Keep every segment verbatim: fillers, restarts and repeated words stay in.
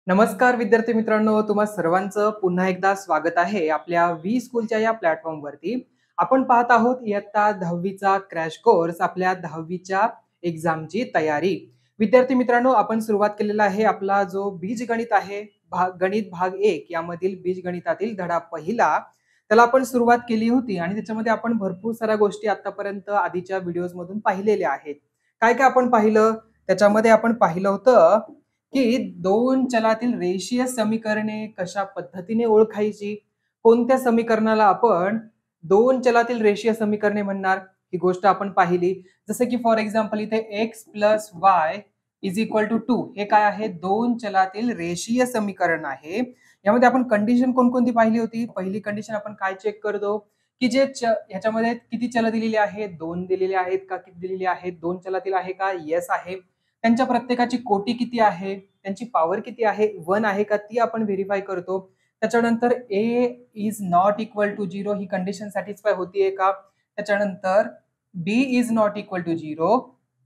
नमस्कार विद्यार्थी मित्रांनो, तुम्हा सर्वांचं पुन्हा एकदा स्वागत आहे आपल्या व्ही स्कूलच्या या प्लॅटफॉर्मवरती. आपण पाहत आहोत इयत्ता दहावीचा क्रॅश कोर्स, आपल्या दहावीच्या एक्झामची तयारी. विद्यार्थी मित्रांनो, आपण सुरुवात केलेला आहे आपला जो बीजगणित आहे, भाग गणित भाग एक यामधील बीजगणितातील धडा पहिला. त्याला आपण सुरुवात केली होती आणि त्याच्यामध्ये आपण भरपूर साऱ्या गोष्टी आतापर्यंत आधीच्या व्हिडिओज मधून पाहिलेल्या आहेत. काय काय आपण पाहिलं? त्याच्यामध्ये आपण पाहिलं होतं की दोन चलातील रेषीय समीकरणे कशा पद्धतीने ओळखायची, कोणत्या समीकरणाला आपण दोन चलातील रेषीय समीकरणे म्हणणार, ही गोष्ट आपण पाहिली. जसं की फॉर एक्झाम्पल इथे X plus Y is equal to two हे काय आहे? दोन चलातील रेषीय समीकरण आहे. यामध्ये आपण कंडिशन कोणकोणती पाहिली होती? पहिली कंडिशन आपण काय चेक करतो की जे ह्याच्यामध्ये किती चल दिलेली आहेत, दोन दिलेले आहेत का, किती दिलेली आहेत, दोन चलातील आहे का, येस आहे. त्यांच्या प्रत्येकाची कोटी किती आहे, त्यांची पॉवर किती आहे, वन आहे का, ती आपण व्हेरीफाय करतो. त्याच्यानंतर A is not equal to zero ही कंडिशन सॅटिस्फाय होतीये का. त्याच्यानंतर B is not equal to zero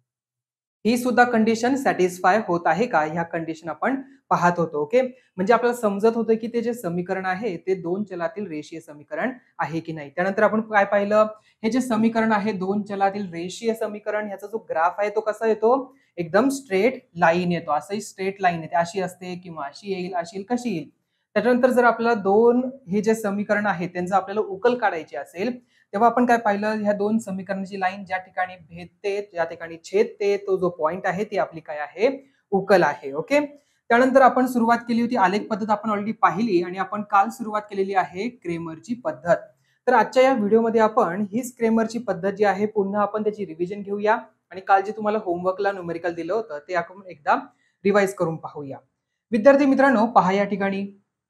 ही सुद्धा कंडिशन सॅटिस्फाय होत आहे का, ह्या कंडिशन आपण पाहत होतो. ओके, म्हणजे आपल्याला समजत होतं की ते जे समीकरण आहे ते दोन चलातील रेषीय समीकरण आहे की नाही. त्यानंतर आपण काय पाहिलं, हे जे समीकरण आहे दोन चलातील रेषीय समीकरण, ह्याचा जो ग्राफ आहे तो कसा येतो, एकदम स्ट्रेट लाईन येतो. असंही स्ट्रेट लाईन येते, अशी असते किंवा अशी येईल, अशी येईल, कशी येईल. त्याच्यानंतर जर आपल्याला दोन हे जे समीकरण आहे त्यांचं आपल्याला उकल काढायची असेल, तेव्हा आपण काय पाहिलं, ह्या दोन समीकरणाची लाईन ज्या ठिकाणी भेदते, ज्या ठिकाणी छेदते, तो जो पॉइंट आहे ती आपली काय आहे, उकल आहे. ओके, त्यानंतर आपण सुरुवात केली होती आलेख पद्धत, आपण ऑलरेडी पाहिली आणि आपण काल सुरुवात केलेली आहे क्रेमरची पद्धत. तर आजच्या या व्हिडिओमध्ये आपण हीच क्रेमरची पद्धत जी आहे पुन्हा आपण त्याची रिव्हिजन घेऊया आणि काल जे तुम्हाला होमवर्कला न्यूमेरिकल दिलं होतं ते आपण एकदा रिवाइज करून पाहूया. विद्यार्थी मित्रांनो, पहा या ठिकाणी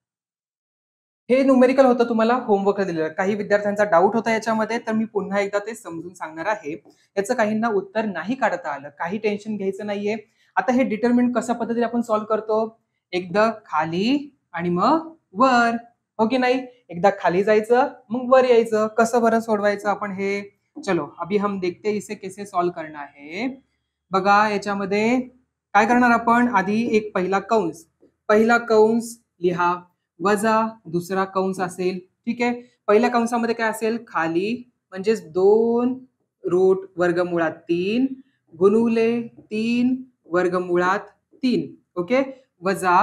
हे न्यूमेरिकल होतं, तुम्हाला होमवर्कला दिलेलं. काही विद्यार्थ्यांचा डाऊट होता याच्यामध्ये, तर मी पुन्हा एकदा ते समजून सांगणार आहे. याचं काहींना उत्तर नाही काढता आलं, काही टेन्शन घ्यायचं नाहीये. आता हे डिटरमिनंट कशा पद्धतीने आपण सॉल्व्ह करतो, एकदा खाली आणि मग वर, हो की नाही. एकदा खाली जायचं मग वर यायचं. कसं बरं सोडवायचं आपण हे, चलो अभी हम देखते इसे कैसे सॉल्व करना है. बघा याच्यामध्ये काय करणार आपण, आधी एक पहिला कंस, पहिला कंस लिहा, वजा दुसरा कंस असेल. ठीक आहे, पहिल्या कंसामध्ये काय असेल, खाली म्हणजेच दोन रूट वर्गमुळात तीन गुणुले तीन वर्गमुळात तीन. ओके, वजा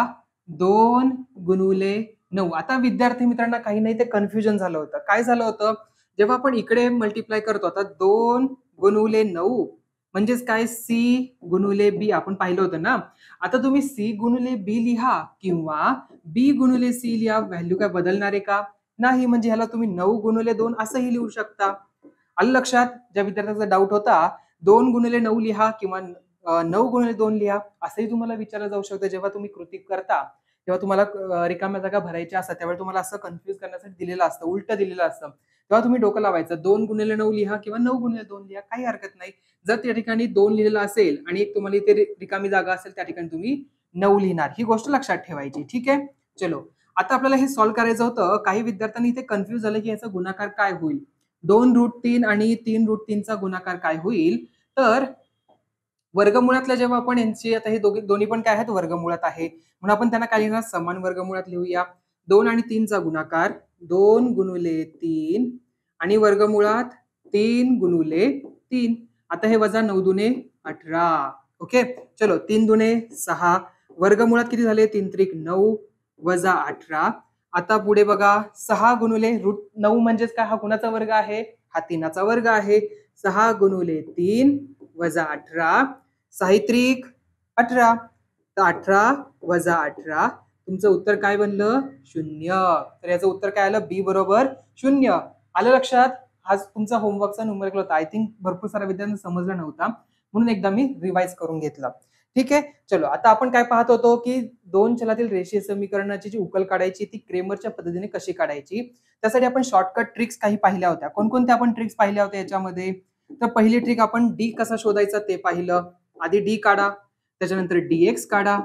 दोन गुणुले नऊ. आता विद्यार्थी मित्रांना काही नाही ते कन्फ्युजन झालं होतं. काय झालं होतं, जेव्हा आपण इकडे मल्टिप्लाय करतो, आता दोन गुणुले नऊ म्हणजेच काय, सी गुणुले बी आपण पाहिलं होतं ना. आता तुम्ही सी गुणुले बी लिहा किंवा बी गुणुले सी लिहा, व्हॅल्यू काय बदलणार आहे का, नाही. म्हणजे ह्याला तुम्ही नऊ गुणुले दोन असंही लिहू शकता. आलं लक्षात. ज्या विद्यार्थ्याचा डाऊट होता दोन गुणुले नऊ लिहा किंवा नऊ गुणुले दोन लिहा असंही तुम्हाला विचारलं जाऊ शकतं. जेव्हा तुम्ही कृती करता तेव्हा तुम्हाला रिकाम्या जागा भरायच्या असतात, त्यावेळी तुम्हाला असं कन्फ्युज करण्यासाठी दिलेलं असतं, उलट दिलेलं असतं. तेव्हा तुम्ही डोकं लावायचं, दोन गुणिले नऊ लिहा किंवा नऊ गुणिले दोन लिहा, काही हरकत नाही. जर त्या ठिकाणी दोन लिहिलेलं असेल आणि एक तुम्हाला इथे रिकामी जागा असेल, त्या ठिकाणी तुम्ही नऊ लिहिणार, ही गोष्ट लक्षात ठेवायची. ठीक आहे, चलो आता आपल्याला हे सॉल्व्ह करायचं होतं. काही विद्यार्थ्यांनी इथे कन्फ्युज झालं की याचा गुणाकार काय होईल, दोन रूट तीन आणि तीन रूट तीनचा गुणाकार काय होईल. तर वर्गमुळातल्या जेव्हा आपण यांची, आता हे दोघे दोन्ही पण काय आहेत, वर्गमुळात आहे, म्हणून आपण त्यांना काय लिहिणार, समान वर्गमुळात लिहूया. दोन आणि तीनचा गुणाकार दोन गुणुले तीन आणि वर्गमुळात तीन गुणुले तीन. आता हे वजा नऊ दुने अठरा. ओके, चलो तीन दुने सहा, वर्गमुळात किती झाले, तीन त्रिक नऊ वजा अठरा. आता पुढे बघा, सहा गुणुले रूट नऊ म्हणजेच काय, हा कुणाचा वर्ग आहे, हा तीनाचा वर्ग आहे. सहा गुणुले तीन वजा अठरा, साहित्रिक अठरा. तर अठरा वजा अठरा, तुमचं उत्तर काय बनलं, शून्य. तर याचं उत्तर काय आलं, बी बरोबर शून्य. आलं लक्षात. हा तुमचा होमवर्कचा न्यूमेरिकल होता. आय थिंक भरपूर साऱ्या विद्यार्थ्यांना समजला नव्हता, म्हणून एकदा मी रिवाइज करून घेतलं. ठीक आहे, चलो आता आपण काय पाहत होतो की दोन चलातील रेषीय समीकरणाची जी उकल काढायची ती क्रेमरच्या पद्धतीने कशी काढायची, त्यासाठी आपण शॉर्टकट ट्रिक्स काही पाहिल्या होत्या. कोणकोणत्या आपण ट्रिक्स पाहिल्या होत्या याच्यामध्ये, तर पहिली ट्रिक आपण डी कसा शोधायचा ते पाहिलं. आधी डी काढा, त्याच्यानंतर डीएक्स काढा.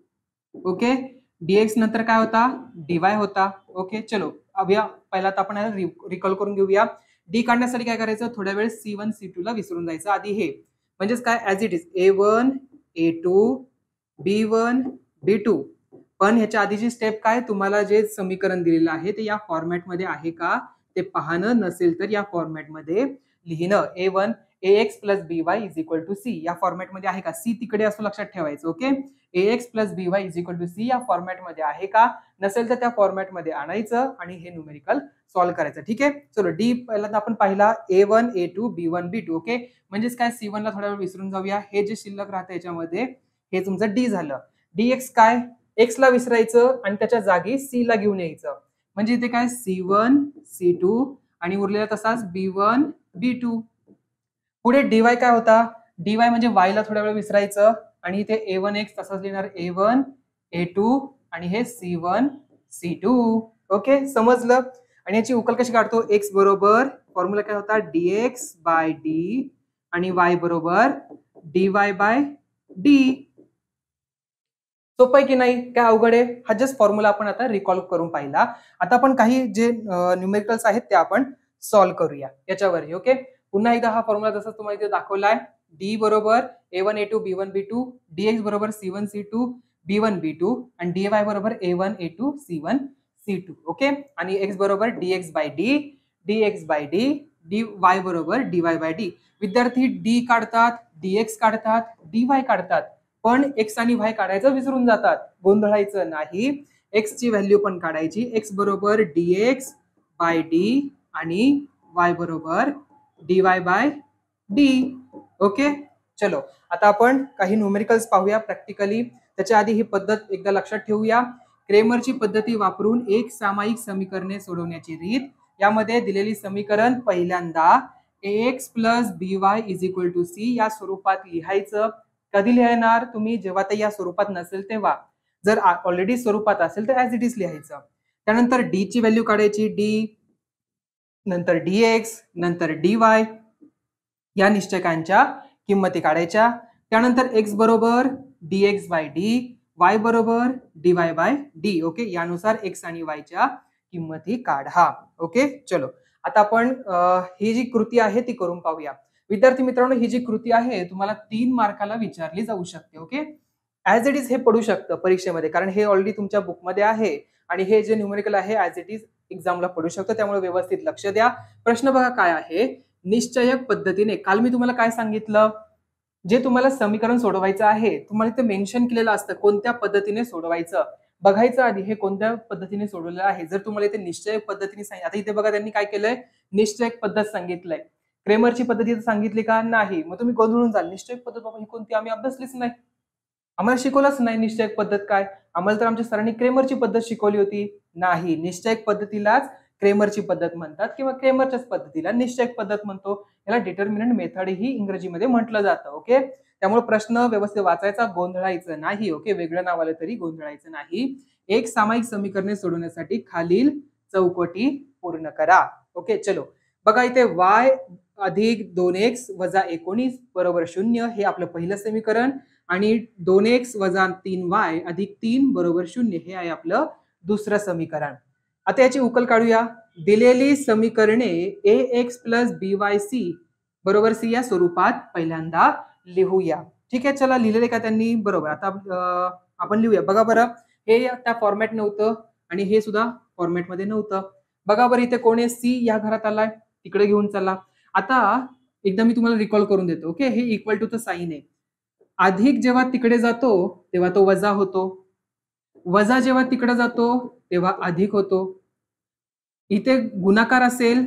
ओके, डीएक्स नंतर काय होता, डीवाय होता. ओके, चलो अभ्या पहिला आपण रिकॉल करून घेऊया. डी काढण्यासाठी काय करायचं, थोड्या वेळ सी वन सी टू ला विसरून जायचं आधी. हे म्हणजेच काय, as it is A one A two B one B two पण ह्याच्या आधीची स्टेप काय, तुम्हाला जे समीकरण दिलेलं आहे ते या फॉर्मॅटमध्ये आहे का ते पाहणं, नसेल तर या फॉर्मॅटमध्ये लिहिणं. A one A x plus B Y is equal to C या फॉर्मॅटमध्ये आहे का, सी तिकडे असं लक्षात ठेवायचं. Okay, A x plus B Y is equal to C या फॉर्मॅटमध्ये आहे का, नसेल तर त्या फॉर्मॅटमध्ये आणायचं आणि हे न्यूमेरिकल सॉल्व्ह करायचं. ठीक आहे, चलो डी पहिल्यांदा आपण पाहिला A one A two B one B two. Okay, म्हणजेच काय, सी वन ला थोडा वेळ विसरून जाऊया. हे जे शिल्लक राहतं याच्यामध्ये हे तुमचं डी झालं. डी एक्स काय, एक्स ला विसरायचं आणि त्याच्या जागी सी ला घेऊन यायचं. म्हणजे इथे काय सी वन सी टू आणि उरलेला तसाच बी वन बी टू. पुढे डीवाय काय होता, डीवाय म्हणजे वाय ला थोड्या वेळ विसरायचं आणि इथे ए वन एक्स तसाच लिहिणार ए वन ए टू आणि हे C one C two. Okay, समजलं. आणि याची उकल कशी काढतो, एक्स बरोबर फॉर्म्युला काय होता डीएक्स बाय डी आणि वाय बरोबर डीवाय बाय डी. सोपं आहे की नाही, काय अवघड आहे. हा जस्ट फॉर्म्युला आपण आता रिकॉल करून पाहिला. आता आपण काही जे न्यूमेरिकल्स आहेत ते आपण सॉल्व्ह करूया याच्यावर. ओके, पुन्हा एकदा हा फॉर्म्युला जसा तुम्हाला इथे दाखवलाय, डी बरोबर A one A two B one B two, DX बरोबर C one C two B one B two आणि डीवाय बरोबर A one A two C one C two. Okay, आणि एक्स बरोबर DX by D, DX by D, D Y बरोबर DY by D. विद्यार्थी D काढतात, DX काढतात, DY काढतात, पण एक्स आणि वाय काढायचं विसरून जातात. गोंधळायचं नाही, एक्स ची व्हॅल्यू पण काढायची. एक्स बरोबर डीएक्स बाय डी आणि वाय बरोबर डीवाय बाय डी. ओके, चलो आता आपण काही न्यूमेरिकल्स पाहूया प्रॅक्टिकली. त्याच्या आधी ही पद्धत एकदा लक्षात ठेवूया. क्रेमरची पद्धती वापरून एक सामायिक समीकरणे सोडवण्याची रीत. यामध्ये दिलेली समीकरण पहिल्यांदा X plus B Y is equal to C या स्वरूपात लिहायचं. कधी लिहिणार तुम्ही, जेव्हा ते या स्वरूपात नसेल तेव्हा. जर ऑलरेडी स्वरूपात असेल तर ऍज इट इज लिहायचं. त्यानंतर डी ची व्हॅल्यू काढायची, डी नंतर डीएक्स नंतर डीवाय या निश्चयकांच्या किंमती काढायच्या. त्यानंतर एक्स बरोबर डीएक्स बाय डी, वाय बरोबर डीवाय बाय डी. ओके, यानुसार एक्स आणि वाय च्या किंमती काढा. ओके, चलो आता आपण ही जी कृती आहे ती करून पाहूया. विद्यार्थी मित्रांनो, ही जी कृती आहे तुम्हाला तीन मार्काला विचारली जाऊ शकते. ओके, ऍज इट इज हे पडू शकतं परीक्षेमध्ये, कारण हे ऑलरेडी तुमच्या बुकमध्ये आहे आणि हे जे न्यूमेरिकल आहे ऍज इट इज एक्झामला पडू शकतं. त्यामुळे व्यवस्थित लक्ष द्या. प्रश्न बघा काय आहे, निश्चयक पद्धतीने. काल मी तुम्हाला काय सांगितलं, जे तुम्हाला समीकरण सोडवायचं आहे तुम्हाला इथे मेन्शन केलेलं असतं कोणत्या पद्धतीने सोडवायचं. बघायचं आधी हे कोणत्या पद्धतीने सोडवलेलं आहे. जर तुम्हाला इथे निश्चयक पद्धतीने सांगितलं, आता इथे बघा त्यांनी काय केलंय, निश्चयक पद्धत सांगितलंय. क्रेमरची पद्धती सांगितली का, नाही. मग तुम्ही गोंधळून जाल, निश्चयक पद्धत बाबा ही कोणती, आम्ही अभ्यासलीच नाही, आम्हाला शिकवलंच नाही निश्चयक पद्धत काय, आम्हाला तर आमच्या सरांनी क्रेमरची पद्धत शिकवली होती. नाही, निश्चयक पद्धतीलाच क्रेमरची पद्धत म्हणतात किंवा क्रेमरच्याच पद्धतीला निश्चयक पद्धत म्हणतो. याला डिटर्मिनंट मेथड ही इंग्रजीमध्ये म्हटलं जातं. ओके, त्यामुळे प्रश्न व्यवस्थित वाचायचा, गोंधळायचं नाही. ओके, वेगळं नाव आलं तरी गोंधळायचं नाही. एक सामायिक समीकरणे सोडवण्यासाठी खालील चौकटी पूर्ण करा. ओके, चलो बघा इथे वाय अधिक दोन एक्स वजा एकोणीस बरोबर शून्य हे आपलं पहिलं समीकरण आणि दोन एक्स वजा तीन वाय अधिक तीन बरोबर शून्य हे आहे आपलं दुसरं समीकरण. आता याची उकल काढूया. दिलेली समीकरणे A x plus B Y C बरोबर सी या स्वरूपात पहिल्यांदा लिहूया. ठीक आहे, चला लिहिलेले का त्यांनी, बरोबर. आता आपण लिहूया. बघा बरं, हे त्या फॉर्मॅट नव्हतं आणि हे सुद्धा फॉर्मॅटमध्ये नव्हतं. बघा बरं, इथे कोण आहे, सी या घरात आलाय, तिकडे घेऊन चला. आता एकदा मी तुम्हाला रिकॉल करून देतो. ओके, हे इक्वल टू चं साइन आहे. अधिक जेव्हा तिकडे जातो तेव्हा तो वजा होतो, वजा जेव्हा तिकडे जातो तेव्हा अधिक होतो. इथे गुणाकार असेल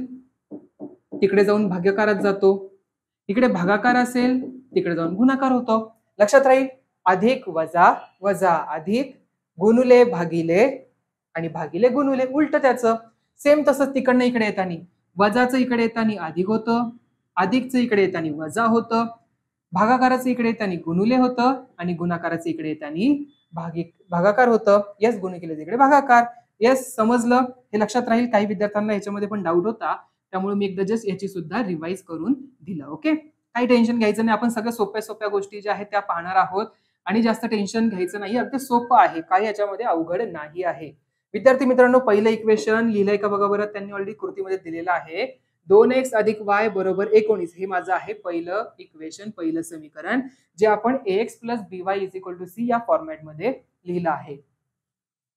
तिकडे जाऊन भागाकारात जातो, इकडे भागाकार असेल तिकडे जाऊन गुणाकार होतो. लक्षात राहील, अधिक वजा वजा अधिक गुणुले भागिले आणि भागिले गुणुले, उलट त्याचं. सेम तसंच तिकडनं इकडे येताना वजाचं इकडे येताना अधिक होतं, अधिकचं इकडे येताना वजा होतं, भागाकाराचं इकडे येताना गुणुले होतं आणि गुणाकाराचं इकडे येताना भागी भागाकार होतं. यस, गुणिले केले इकडे भागाकार. यस, समजलं, हे लक्षात राहील. काही विद्यार्थ्यांना याच्यामध्ये पण डाऊट होता, त्यामुळे मी एकदा जस्ट याची सुद्धा रिवाइज करून दिलं. ओके, काही टेन्शन घ्यायचं नाही. आपण सगळ्या सोप्या सोप्या गोष्टी ज्या आहेत त्या पाहणार आहोत आणि जास्त टेन्शन घ्यायचं नाही. अगदी सोपं आहे, काही याच्यामध्ये अवघड नाही आहे. विद्यार्थी मित्रांनो, पहिलं इक्वेशन लिहिलंय का बघा बरं, त्यांनी ऑलरेडी कृतीमध्ये दिलेलं आहे. दोन एक्स अधिक वाय बरोबर एकोणीस हे माझं आहे पहिलं इक्वेशन, पहिलं समीकरण, जे आपण X plus B Y is equal to C या फॉर्मॅटमध्ये लिहिलं आहे.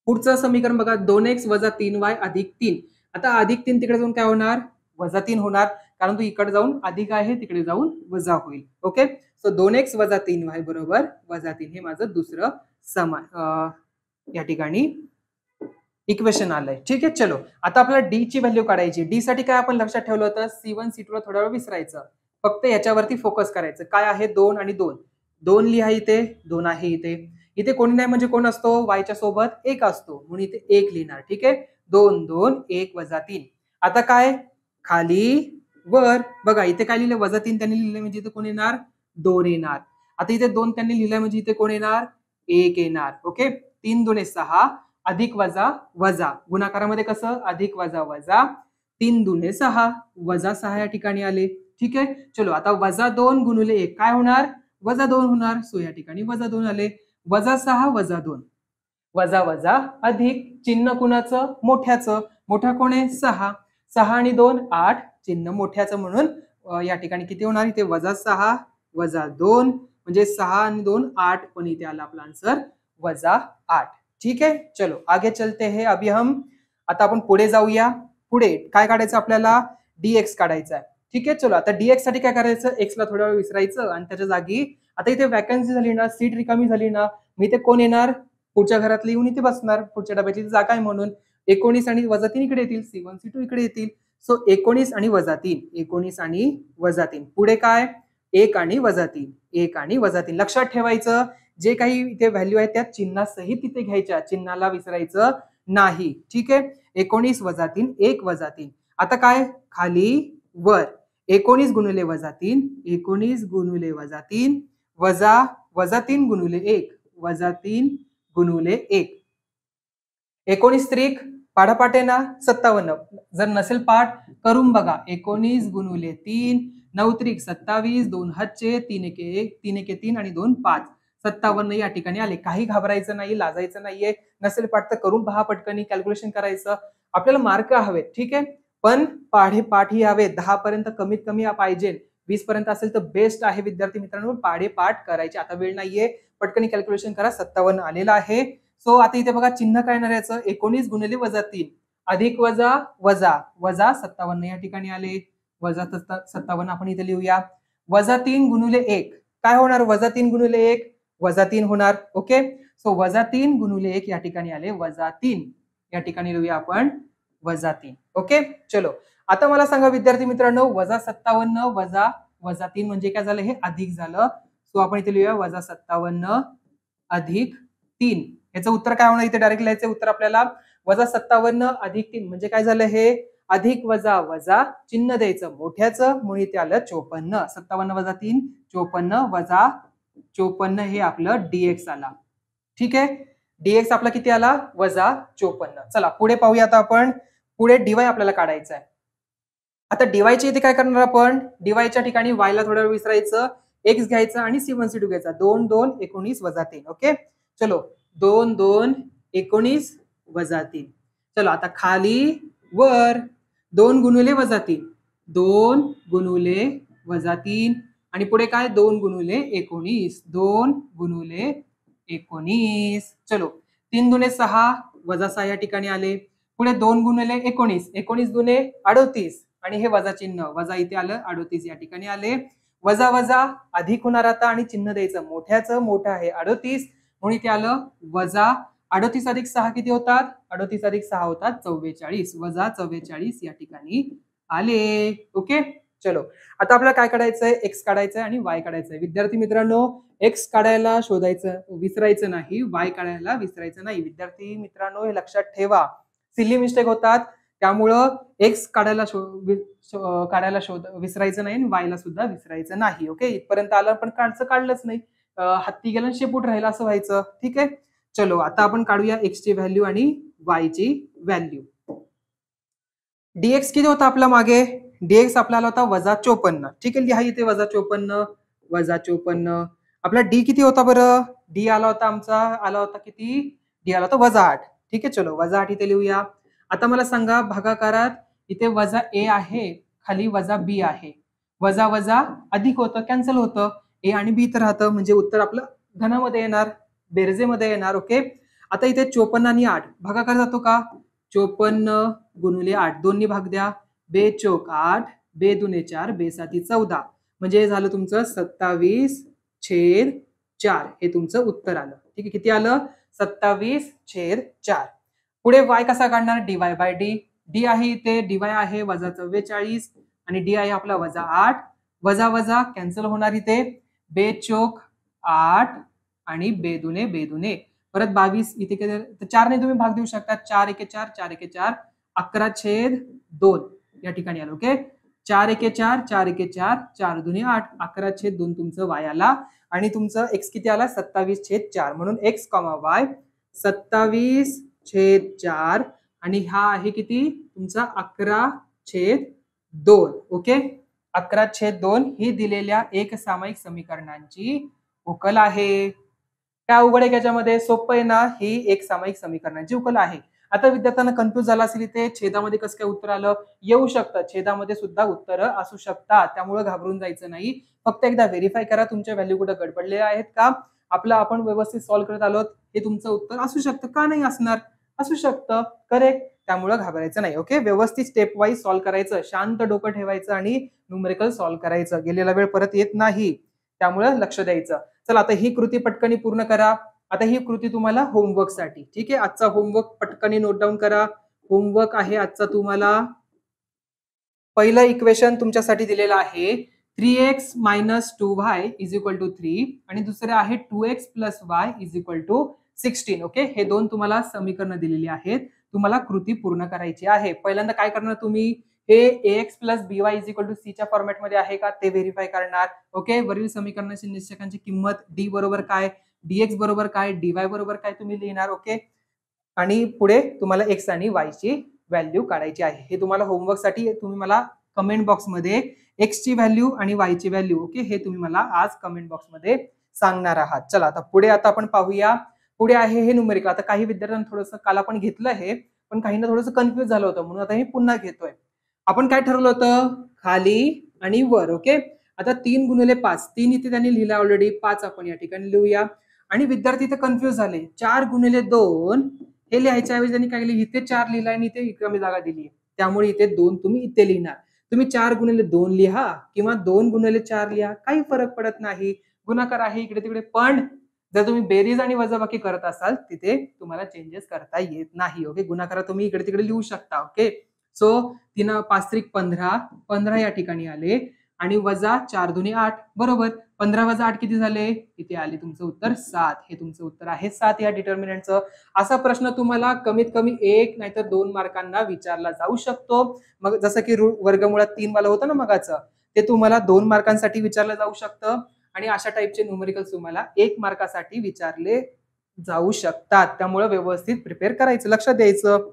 पुढचं समीकरण बघा, दोन एक्स वजा तीन वाय अधिक तीन. आता अधिक तीन तिकडे जाऊन काय होणार, वजा तीन होणार, कारण तू इकडे जाऊन अधिक आहे तिकडे जाऊन वजा होईल. ओके, सो दोन एक्स वजा तीन वाय बरोबर वजा तीन, हे माझं दुसरं समान या ठिकाणी इक्वेशन आलंय. ठीक आहे, चलो आता आपल्याला डी ची व्हॅल्यू काढायची. डी साठी काय आपण लक्षात ठेवलं होतं, सी वन सी टू ला थोडा वेळ विसरायचं, फक्त याच्यावरती फोकस करायचं. काय आहे, दोन आणि दोन, दोन लिहा इथे, दोन आहे इथे. इथे कोणी नाही म्हणजे कोण असतो, वायच्या सोबत एक असतो, म्हणून इथे एक लिहिणार. ठीक आहे, दोन दोन एक वजा तीन. आता काय, खाली वर बघा, इथे काय लिहिलं, वजा तीन त्यांनी लिहिलं म्हणजे इथे कोण येणार, दोन येणार. आता इथे दोन त्यांनी लिहिलं म्हणजे इथे कोण येणार, एक येणार. ओके, तीन दोन सहा, अधिक वजा वजा, गुणाकारामध्ये कसं अधिक वजा वजा, तीन दुने सहा, वजा सहा या ठिकाणी आले. ठीक आहे, चलो आता वजा दोन गुणिले एक काय होणार, वजा दोन होणार. सो या ठिकाणी वजा दोन आले. वजा सहा वजा दोन, वजा वजा अधिक, चिन्ह कुणाचं, मोठ्याचं. मोठा कोण आहे, सहा. सहा आणि दोन आठ, चिन्ह मोठ्याचं, म्हणून या ठिकाणी किती होणार, इथे वजा सहा वजा दोन, म्हणजे सहा आणि दोन आठ, पण इथे आला आपला आन्सर वजा आठ. ठीक है, चलो आगे चलते हैं. अभी हम आता आपण पुढे जाऊया. पुढे काय काढायचं आपल्याला, dx काढायचा आहे. ठीक आहे, चलो आता dx साठी काय करायचं, x ला थोडा वेळ विसरायचं आणि त्याच्या जागी आता इथे वॅकन्सी झाली ना, सीट रिकामी झाली ना, मी इथे कोण येणार, पुढच्या घरातले येऊन इथे बसणार, पुढच्या डब्याची जागा आहे म्हणून. एकोणीस आणि वजा तीन इकडे येतील, सी वन सी टू इकडे येतील. सो एकोणीस आणि वजा तीन, एकोणीस आणि वजा तीन. पुढे काय, एक आणि वजा तीन, एक आणि वजा तीन. लक्षात ठेवायचं, जे काही इथे व्हॅल्यू आहे त्या चिन्हासहित तिथे घ्यायच्या, चिन्हाला विसरायचं नाही. ठीक आहे, एकोणीस वजा तीन, एक वजा तीन. आता काय, खाली वर, एकोणीस गुणिले वजा तीन, एकोणीस गुणिले वजा तीन, वजा वजा तीन गुणिले एक, वजा तीन गुणिले एक. एकोणीस त्रिक पाठापाठ आहे ना, सत्तावन्न. जर नसेल पाठ करून बघा. एकोणीस गुणिले तीन, नऊ त्रिक सत्तावीस, दोन हातचे, तीन एक एक, तीन एक तीन आणि दोन पाच, सत्तावन्न या ठिकाणी आले. काही घाबरायचं नाही, लाजायचं नाहीये. नसेल पाठ तर करून पहा पटकनी, कॅल्क्युलेशन करायचं. आपल्याला मार्क हवेत, ठीक आहे, पण पाढे पाठ ही हवे. दहा पर्यंत कमीत कमी पाहिजे, वीस पर्यंत असेल तर बेस्ट आहे. विद्यार्थी मित्रांनो, पाढे पाठ करायचे. आता वेळ नाहीये, पटकनी कॅल्क्युलेशन करा. सत्तावन्न आलेला आहे. सो आता इथे बघा चिन्ह काय येणार याचं, एकोणीस गुणिले वजा तीन, अधिक वजा वजा वजा सत्तावन्न या ठिकाणी आले. वजा सत्तावन्न आपण इथे लिहूया. वजा तीन गुणिले एक काय होणार, वजा तीन गुणिले एक वजा तीन होणार. ओके, सो वजा तीन गुणिले एक या ठिकाणी आले वजा तीन, या ठिकाणी लिहूया आपण वजा तीन. ओके, चलो आता मला सांगा विद्यार्थी मित्रांनो, वजा सत्तावन्न वजा वजा तीन म्हणजे काय झालं, हे अधिक झालं. सो आपण इथे लिहूया वजा सत्तावन्न अधिक तीन. याचं उत्तर काय होणार, इथे डायरेक्ट लिहायचं उत्तर आपल्याला. वजा सत्तावन्न अधिक तीन म्हणजे काय झालं, हे अधिक वजा वजा, चिन्ह द्यायचं मोठ्याचं, म्हणून इथे आलं चोपन्न. सत्तावन्न वजा तीन चोपन्न, वजा चोपन्न हे आपलं डीएक्स आला. ठीक आहे, डीएक्स आपला किती आला, वजा चोपन्न. चला पुढे पाहूया. आता आपण पुढे डीवाय आपल्याला काढायचं आहे. आता डीवायच्या इथे काय करणार आपण, डीवायच्या ठिकाणी वायला थोडा वेळ विसरायचं, एक्स घ्यायचा आणि सी वन सी टू घ्यायचा. दोन दोन एकोणीस वजा तीन. ओके, चलो दोन दोन एकोणीस वजा तीन. चलो आता खाली वर, दोन गुणिले वजा तीन, दोन गुणिले वजा तीन, आणि पुढे काय, दोन गुणिले एकोणीस, दोन गुणिले एकोणीस. चलो तीन दुने सहा, वजा सहा या ठिकाणी आले. पुढे दोन गुणिले एकोणीस, एकोणीस दुने अडोतीस, आणि हे वजा चिन्ह, वजा इथे आलं, अडोतीस या ठिकाणी आले. वजा वजा अधिक होणार आता, आणि चिन्ह द्यायचं मोठ्याचं, मोठं आहे अडोतीस, म्हणून इथे आलं वजा. अडोतीस अधिक सहा किती होतात, अडोतीस अधिक सहा होतात चव्वेचाळीस, वजा चव्वेचाळीस या ठिकाणी आले. ओके, चलो आता आपल्याला काय काढायचंय, एक्स काढायचंय आणि वाय काढायचंय. विद्यार्थी मित्रांनो, एक्स काढायला शोधायचं विसरायचं नाही, वाय काढायला विसरायचं नाही. विद्यार्थी मित्रांनो, हे लक्षात ठेवा, सिली मिस्टेक होतात, त्यामुळं एक्स काढायला काढायला शोध विसरायचं नाही आणि वायला सुद्धा विसरायचं नाही. ओके, इथपर्यंत आलं पण काढचं काढलंच नाही, हत्ती गेलं शेपूट राहिलं असं व्हायचं. ठीक आहे, चलो आता आपण काढूया एक्स ची व्हॅल्यू आणि वाय ची व्हॅल्यू. डीएक्स किती होता आपला मागे, डीएक्स आपल्याला होता वजा चोपन्न. ठीक आहे, लिहा इथे वजा चोपन्न, वजा चोपन्न. आपला डी किती होता बरं, डी आला होता आमचा, आला होता किती, डी आला होता वजा आठ. ठीक आहे, चलो वजा आठ इथे लिहूया. आता मला सांगा, भागाकारात इथे वजा ए आहे, खाली वजा बी आहे. वजा वजा अधिक होतं, कॅन्सल होतं, ए आणि बी तर राहतं, म्हणजे उत्तर आपलं धनामध्ये येणार, बेरजेमध्ये येणार. ओके, आता इथे चोपन्न आणि आठ भागाकार जातो का? चोपन्न गुणिले आठ दोन्ही भाग द्या. बे चोक आठ, बे दुने चार, बे साती चौदा, म्हणजे हे झालं तुमचं सत्तावीस छेद चार. हे तुमचं उत्तर आलं. ठीक आहे, किती आलं? सत्तावीस छेद चार. पुढे वाय कसा काढणार? Dy by D. डी आहे इथे, डीवाय आहे वजा चव्वेचाळीस आणि डी आहे आपला वजा आठ. वजा वजा कॅन्सल होणार इथे. बे चोक आठ आणि बे दुने बे दुने परत बावीस. इथे चार ने तुम्ही भाग देऊ शकता. चार एके चार, चार एके चार, अकरा छेद दोन या ठिकाणी आलं. ओके, चार एके चार, चार एके चार, चार दुने आठ, अकरा छेद दोन तुमचं वाय आला आणि तुमचं एक्स किती आला? सत्तावीस छेद चार. म्हणून एक्स कॉमा वाय सत्तावीस छेद चार आणि हा आहे किती तुमचा? अकरा छेद दोन. ओके, अकरा छेद दोन ही दिलेल्या एक सामायिक समीकरणांची उकल आहे. काय अवघड आहे याच्यामध्ये? सोपं आहे ना? ही एक सामायिक समीकरणांची उकल आहे. आता विद्यार्थ्यांना कन्फ्युज झाला असेल इथे छेदामध्ये कसं काय उत्तर आलं? येऊ शकतं, छेदामध्ये सुद्धा उत्तर असू शकतात, त्यामुळे घाबरून जायचं नाही. फक्त एकदा व्हेरीफाय करा तुमच्या व्हॅल्यू कुठे गडबडलेल्या आहेत का. आपलं आपण व्यवस्थित सॉल्व्ह करत आलो, हे तुमचं उत्तर असू शकतं. का नाही असणार? असू शकतं. करेक्ट, त्यामुळे घाबरायचं नाही. ओके, व्यवस्थित स्टेप वाईज सॉल्व्ह करायचं, शांत डोकं ठेवायचं आणि न्यूमेरिकल सॉल्व्ह करायचं. गेलेला वेळ परत येत नाही, त्यामुळे लक्ष द्यायचं. चला आता ही कृती पटकनी पूर्ण करा. आता ही कृती तुम्हाला होमवर्क साठी. ठीक आहे, आजचा होमवर्क पटकनी नोट डाऊन करा. होमवर्क आहे आजचा तुम्हाला, पहिलं इक्वेशन तुमच्यासाठी दिलेलं आहे three x minus two Y is equal to three आणि दुसरे आहे two X plus Y is equal to sixteen. Okay, हे दोन तुम्हाला समीकरणं दिलेली आहेत. तुम्हाला कृती पूर्ण करायची आहे. पहिल्यांदा काय करणार तुम्ही? हे X plus B Y is equal to C च्या फॉर्मॅटमध्ये आहे का ते व्हेरीफाय करणार. ओके, वरील समीकरणाची निश्चकांची किंमत डी बरोबर काय, डीएक्स बरोबर काय, डीवाय बरोबर काय तुम्ही लिहिणार. ओके, आणि पुढे तुम्हाला एक्स आणि वाय ची व्हॅल्यू काढायची आहे. हे तुम्हाला होमवर्क साठी तुम्ही मला कमेंट बॉक्स मध्ये एक्स ची व्हॅल्यू आणि वाय ची व्हॅल्यू ओके हे तुम्ही मला आज कमेंट बॉक्स मध्ये सांगणार आहात. चला आता पुढे आता आपण पाहूया. पुढे आहे हे न्यूमेरिकल. आता काही विद्यार्थ्यांना थोडंसं काल आपण घेतलं हे, पण काहींना थोडंसं कन्फ्युज झालं होतं, म्हणून आता हे पुन्हा घेतोय. आपण काय ठरवलं होतं? खाली आणि वर. ओके, आता तीन गुणिले पाच, तीन इथे त्यांनी लिहिलं ऑलरेडी, पाच आपण या ठिकाणी लिहूया. आणि विद्यार्थी इथे कन्फ्युज झाले. चार गुणिले दोन हे लिहायच्या ऐवजी त्यांनी काय लिहिलं? इथे चार लिहिला आणि इथे कमी जागा दिली, त्यामुळे इथे दोन तुम्ही इथे लिहिणार. तुम्ही चार गुणिले दोन लिहा किंवा दोन गुणिले चार लिहा, काही फरक पडत नाही. गुणाकार आहे इकडे तिकडे, पण जर तुम्ही बेरीज आणि वजाबाकी करत असाल तिथे तुम्हाला चेंजेस करता येत नाही. ओके, गुणाकार तुम्ही इकडे तिकडे लिहू शकता. ओके, सो तीन पाच त्रिक पंधरा, पंधरा या ठिकाणी आले आणि वजा चार दुनी आठ, बरोबर. पंधरा वजा आठ किती झाले? इथे आले तुमचं उत्तर सात. हे तुमचं उत्तर आहे सात या डिटर्मिनंटचं. असा प्रश्न तुम्हाला कमीत कमी एक नाहीतर दोन मार्कांना विचारला जाऊ शकतो. मग जसं की वर्गमुळात तीन वाला होतं ना मगाचं, ते तुम्हाला दोन मार्कांसाठी विचारलं जाऊ शकतं आणि अशा टाईपचे न्यूमेरिकल्स तुम्हाला एक मार्कासाठी विचारले जाऊ शकतात. त्यामुळे व्यवस्थित प्रिपेअर करायचं, लक्ष द्यायचं.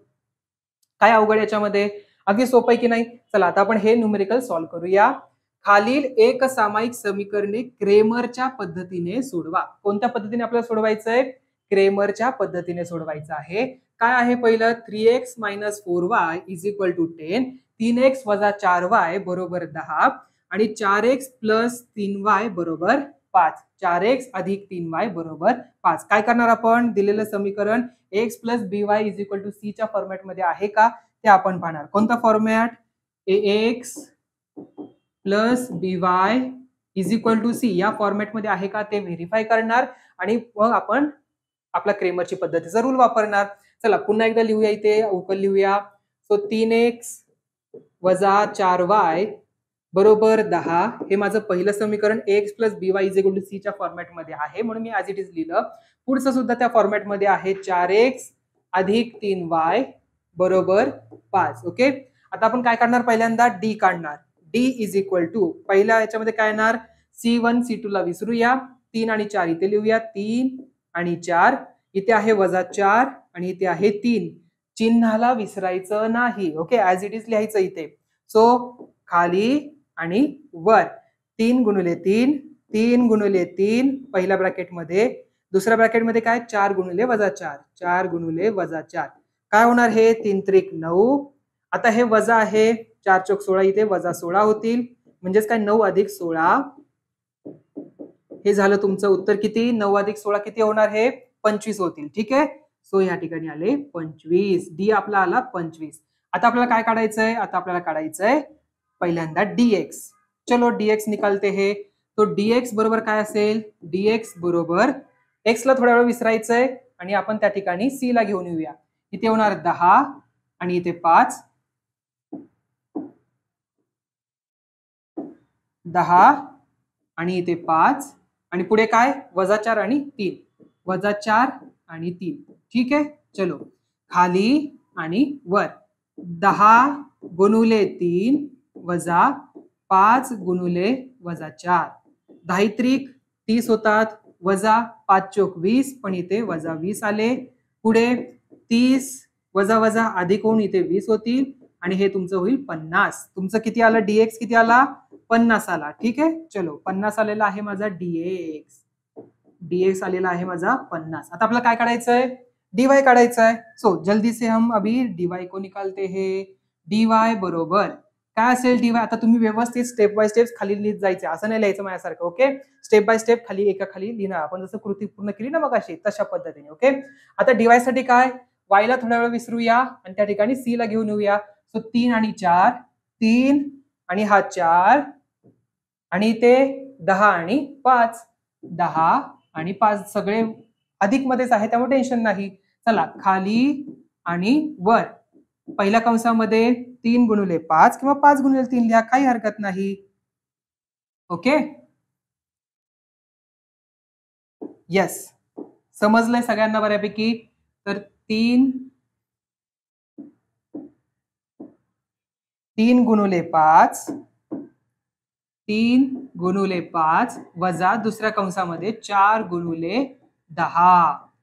काय अवघड याच्यामध्ये? अगदी सोपं आहे की नाही? चला आता आपण हे न्यूमेरिकल सॉल्व्ह करूया. खालील एक सामायिक समीकरणे क्रेमरच्या पद्धतीने सोडवा. कोणत्या पद्धतीने आपल्याला सोडवायचंय? क्रेमरच्या पद्धतीने सोडवायचं आहे. काय आहे पहिलं? Three x minus four y is equal to ten. तीन एक्स वजा चार वाय बरोबर दहा आणि चार एक्स प्लस तीन वाय बरोबर पाच. चार एक्स अधिक तीन वाय बरोबर पाच. काय करणार आपण? दिलेलं समीकरण x plus B Y is equal to C च्या फॉर्मॅट मध्ये आहे का ते आपण पाहणार. कोणता format? A x plus B Y is equal to C या फॉर्मॅट मध्ये आहे का ते व्हेरीफाय करणार आणि मग आपण आपला क्रेमरची पद्धतीचा रूल वापरणार. चला पुन्हा एकदा लिहूया, इथे उकल लिहूया. सो तीन एक्स वजा चार वाय बरोबर दहा. हे माझं पहिलं समीकरण x plus B Y is equal to C च्या फॉर्मॅट मध्ये आहे, म्हणून मी ऍज इट इज लिहिलं. पुढचं सुद्धा त्या फॉर्मॅट मध्ये आहे. चार एक्स अधिक तीन वाय बरोबर पाच. ओके, आता आपण काय काढणार? पहिल्यांदा डी काढणार. डी इज इक्वल टू पहिल्या याच्यामध्ये काय येणार? सी वन सी टू ला विसरूया. तीन आणि चार इथे लिहूया. तीन आणि चार इथे आहे वजा चार आणि इथे आहे तीन. चिन्हाला विसरायचं नाही. ओके, ऍज इट इज लिहायचं इथे. सो खाली आणि वर. तीन गुणिले तीन, तीन गुणिले तीन पहिल्या ब्रॅकेटमध्ये, दुसऱ्या ब्रॅकेटमध्ये काय? चार गुणिले वजा चार, चार गुणिले वजा चार. काय होणार? हे तीन त्रिक नऊ. आता हे वजा आहे, चार चौक सोळा, इथे वजा सोळा होतील, म्हणजेच काय? नऊ अधिक सोळा. हे झालं तुमचं उत्तर. किती? नऊ अधिक सोळा किती होणार? हे पंचवीस होतील. ठीक आहे, सो या ठिकाणी आले पंचवीस. डी आपला आला पंचवीस. आता आपल्याला काय काढायचंय? आता आपल्याला काढायचंय पहिल्यांदा डीएक्स. चलो डीएक्स निकालते हे. तो डीएक्स बरोबर काय असेल? डीएक्स बरोबर एक्स ला थोड्या वेळ विसरायचंय आणि आपण त्या ठिकाणी सी ला घेऊन येऊया. इथे होणार दहा आणि इथे पाच. दहा आणि इथे पाच आणि पुढे काय? वजा चार आणि तीन. वजा चार आणि तीन. ठीक आहे. चलो खाली आणि वर. दहा गुणुले तीन वजा पाच गुणुले वजा चार. दहा त्रिक तीस होतात. वजा पाच चोक वीस, पण इथे वजा वीस आले. पुढे तीस वजा वजा अधिक होऊन इथे वीस होतील आणि हे तुमचं होईल पन्नास. तुमचं किती आलं? डीएक्स किती आला? पन्नास आला. ठीक आहे. चलो पन्नास आलेला आहे माझा डीएक्स. डीएक्स आलेला आहे माझा पन्नास. आता आपल्याला काय काढायचंय? डीवाय काढायचा है. सो जल्दी से हम अभी डीवाय को निकालते हैं. डीवाय बरोबर काय असेल? डीवाय आता तुम्ही व्यवस्थित स्टेप बाय स्टेप खाली लिहित जायचे, असं नाही लिहायचं माझ्यासारखं. ओके, स्टेप बाय स्टेप खाली एका खाली लिहिणार. आपण जसं कृती पूर्ण केली ना मग अशी तशा पद्धतीने. ओके, आता डीवाय साठी काय? वायला थोड्या वेळ विसरूया आणि त्या ठिकाणी सी ला घेऊन येऊया. सो तीन आणि चार, तीन आणि हा चार आणि ते दहा आणि पाच. दहा आणि पाच सगळे अधिक मध्येच आहे त्यामुळे टेन्शन नाही. चला खाली आणि वर. पहिल्या कंसामध्ये तीन गुणुले पाच किंवा पाच गुणुले तीन लिहा, काही हरकत नाही. ओके, यस, समजलंय सगळ्यांना बऱ्यापैकी. तर तीन तीन गुणुले पाच, तीन गुणुले पाच वजा दुसऱ्या कंसामध्ये चार गुणुले दहा.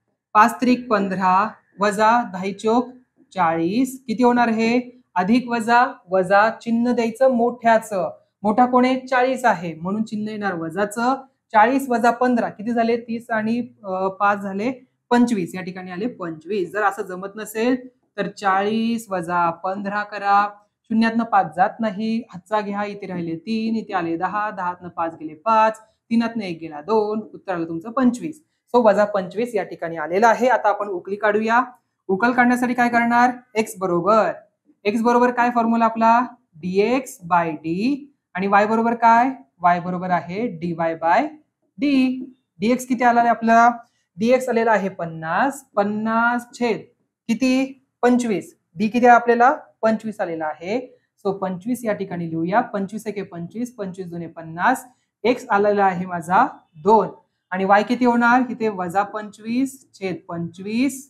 पाच त्रिक पंधरा वजा दहा चोक चाळीस. किती होणार हे? अधिक वजा वजा, चिन्ह द्यायचं मोठ्याचं. मोठा कोण आहे? चाळीस आहे म्हणून चिन्ह येणार वजाचं. चाळीस वजा पंधरा किती झाले? तीस आणि पाच झाले पंचवीस. या ठिकाणी आले पंचवीस. जर असं जमत नसेल तर चाळीस वजा पंधरा करा. शून्यातनं पाच जात नाही, हातचा घ्या. इथे राहिले तीन, इथे आले दहा. दहातनं पाच गेले पाच, तीनातनं एक गेला दोन. उत्तर आलं तुमचं पंचवीस. सो वजा पंचवीस या ठिकाणी आलेला आहे. आता आपण उकली काढूया. उकल काढण्यासाठी काय करणार? एक्स बरोबर एक्स बरोबर काय फॉर्म्युला आपला? Dx by D. आणि वाय बरोबर काय? वाय बरोबर आहे डीवाय बाय डी. डीएक्स किती आला आहे आपला? डीएक्स आलेला आहे पन्नास. पन्नास छेद किती? पंचवीस. डी किती आहे आपल्याला? पंचवीस आलेला आहे. सो पंचवीस या ठिकाणी लिहूया. पंचवीस एके पंचवीस, पंचवीस दोन्ही पन्नास. एक्स आलेला आहे माझा दोन. आणि वाय किती होणार? इथे वजा पंचवीस छेद पंचवीस.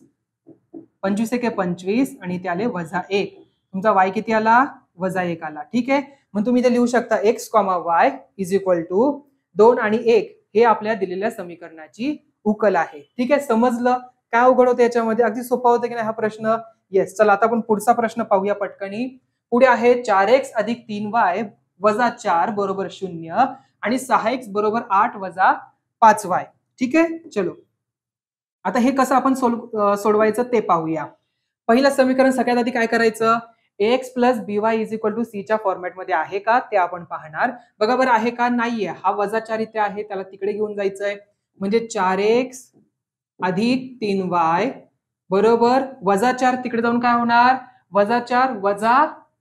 पंचवीस एके पंचवीस आणि इथे आले वजा एक. तुमचा वाय किती आला? वजा एक आला. ठीक आहे, मग तुम्ही इथे लिहू शकता x comma y is equal to दोन आणि एक. हे आपल्या दिलेल्या समीकरणाची उकल आहे. ठीक आहे, समजलं? काय अवघड होतं याच्यामध्ये? अगदी सोपा होता की नाही हा प्रश्न? येस. चला आता आपण पुढचा प्रश्न पाहूया पटकनी. पुढे आहे चार एक्स अधिक तीन वाय वजा चार बरोबर शून्य आणि सहा एक्स बरोबर आठ वजा पाच वाय. ठीक आहे, चलो आता हे कसं आपण सोडवायचं ते पाहूया. पहिलं समीकरण सगळ्यात आधी काय करायचं? X plus B Y is equal to C च्या फॉर्मॅट मध्ये आहे का ते आपण पाहणार. बघा बरं आहे का? नाहीये. हा वजा चार इथे आहे, त्याला तिकडे घेऊन जायचंय. म्हणजे चार एक्स अधिक तीन वाय बरोबर वजा चार. तिकडे जाऊन काय होणार? वजा चार वजा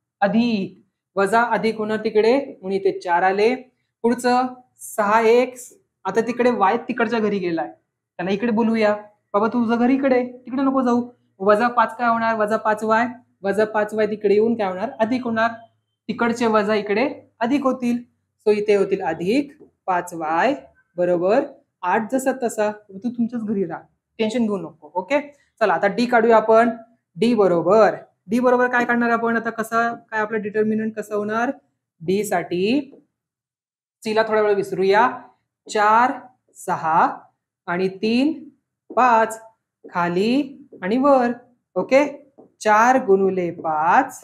अधिक. वजा अधिक होणार तिकडे म्हणून इथे चार आले. पुढचं सहा एक्स. आता तिकडे वाय तिकडच्या घरी गेलाय, त्याला इकडे बोलूया. बाबा तुझं घर इकडे, तिकडे नको जाऊ. वजा पाच काय होणार? वजा पाच वाय. वजा पाच वाय तिकडे येऊन काय होणार? अधिक होणार. तिकडचे वजा इकडे अधिक होतील. सो इथे होतील अधिक पाच वाय बरोबर आठ. जसा तसा तू तुमच्याच घरी राहा, टेन्शन घेऊ नको. ओके, चला आता डी काढूया आपण. डी बरोबर डी बरोबर काय काढणार आपण आता? कसं काय आपलं डिटर्मिनंट कसं होणार? डी साठी सीला थोडा वेळ विसरूया. चार सहा आणि तीन पाच. खाली आणि वर. ओके, चार गुणुले पाच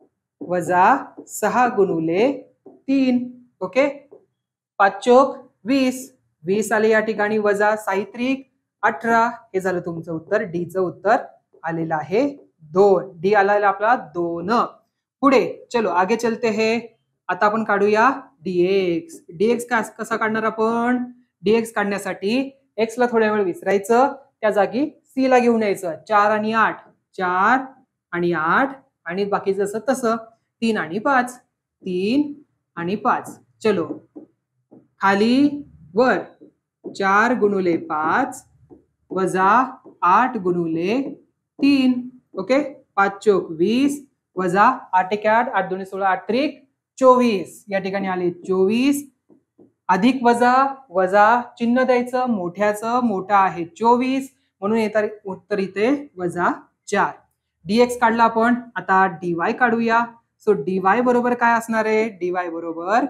वजा सहा गुणुले तीन. ओके, पाच चोक वीस. वीस आले या ठिकाणी. वजा साहित्रिक अठरा. हे झालं तुमचं उत्तर. डी चं उत्तर आलेलं आहे दोन. डी आला आपला दोन. पुढे चलो आगे चलते हैं. आता आपण काढूया डीएक्स. डीएक्स का कसा काढणार आपण? डीएक्स काढण्यासाठी एक्स ला थोड्या वेळ विसरायचं, त्या जागी सी ला घेऊन यायचं. चार आणि आठ, चार आणि आठ आणि बाकी जसं तसं तीन आणि पाच, तीन आणि पाच. चलो खाली वर चार गुणुले पाच वजा आठ गुणुले तीन. ओके, पाच चोक वीस वजा आठ एक आठ, आठ दोन्ही सोळा, आठ त्रिक चोवीस. या ठिकाणी आले चोवीस. अधिक वजा वजा चिन्ह द्यायचं, मोठ्याचं, मोठा आहे चोवीस म्हणून येतात उत्तर इथे वजा चार. डीएक्स काढला आपण. आता डीवाय काढूया. सो डीवाय बरोबर काय असणार आहे? डीवाय बरोबर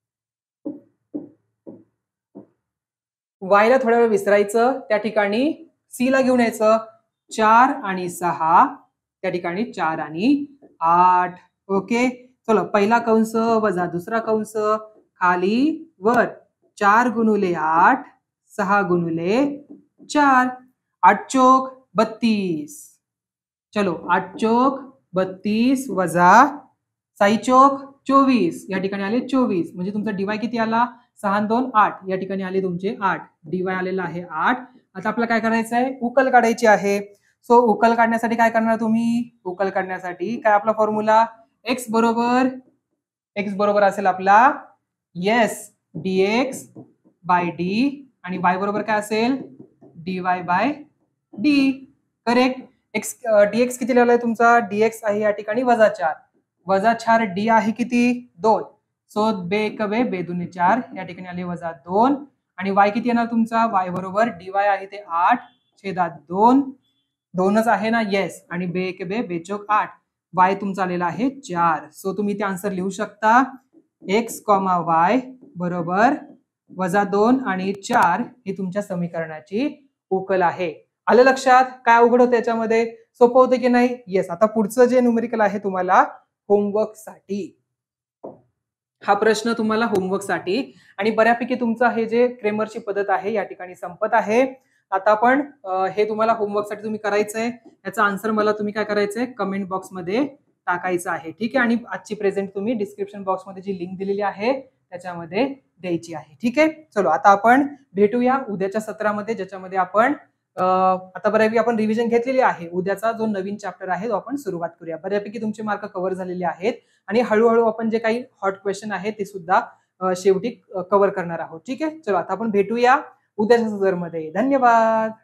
वायला थोडा वेळ विसरायचं, त्या ठिकाणी सी ला घेऊन यायचं. चार आणि सहा, त्या ठिकाणी चार आणि आठ. ओके, चलो पहिला कंस वजा दुसरा कंस, खाली वर चार गुणुले आठ, सहा गुणुले चार, आठ चोक बत्तीस. चलो आठ चोक बत्तीस वजा साई चोक चोवीस. या ठिकाणी आले चोवीस. म्हणजे तुमचा डीवाय किती आला? सहा दोन आठ. या ठिकाणी आले तुमचे आठ. डीवाय आलेला आहे आठ. आता आपल्याला काय करायचं आहे? उकल काढायची आहे. सो उकल काढण्यासाठी काय करणार तुम्ही? उकल काढण्यासाठी काय आपला फॉर्म्युला? एक्स बरोबर एक्स बरोबर असेल आपला येस डीएक्स बाय डी आणि वाय बरोबर काय असेल? Dy by d. Correct. X dx किती लिहिलाय तुमचा? डीएक्स आहे या ठिकाणी वजा चार. वजा चार डी आहे किती? दोन. सो बे एक बे बे दोन्ही चार. या ठिकाणी आले वजा दोन. आणि वाय किती येणार तुमचा? वाय बरोबर डीवाय आहे ते आठ छेदात दोन. दोनच आहे ना? येस. आणि बे एक बे बे चौक आठ. वाय तुमचा आलेला आहे चार. सो तुम्ही ते आन्सर लिहू शकता. एक्स कॉमा वाय बरोबर वजा दोन आणि चार ही तुमच्या समीकरणाची उकल आहे. आलं लक्षात? काय अवघड होतं याच्यामध्ये? सोपं होतं की नाही? येस. आता पुढचं जे न्यूमेरिकल आहे तुम्हाला होमवर्क साठी, हा प्रश्न तुम्हाला होमवर्क साठी आणि बऱ्यापैकी तुमचं हे जे क्रेमरची पद्धत आहे या ठिकाणी संपत आहे. आता आपण हे तुम्हाला होमवर्क साठी तुम्ही करायचंय. याचा आन्सर मला तुम्ही काय करायचंय? कमेंट बॉक्स मध्ये टाकायचं आहे. ठीक आहे. आणि आजची प्रेझेंट तुम्ही डिस्क्रिप्शन बॉक्स मध्ये जी लिंक दिलेली आहे त्याच्यामध्ये द्यायची आहे. ठीक आहे. चलो आता आपण भेटूया उद्याच्या सत्रामध्ये, ज्याच्यामध्ये आपण आता बऱ्यापैकी आपण रिव्हिजन घेतलेली आहे. उद्याचा जो नवीन चॅप्टर आहे तो आपण सुरुवात करूया. बऱ्यापैकी तुमचे मार्क कव्हर झालेले आहेत आणि हळूहळू आपण जे काही हॉट क्वेश्चन आहेत ते सुद्धा शेवटी कव्हर करणार आहोत. ठीक आहे. चलो आता आपण भेटूया उद्याच्या सत्रामध्ये. धन्यवाद.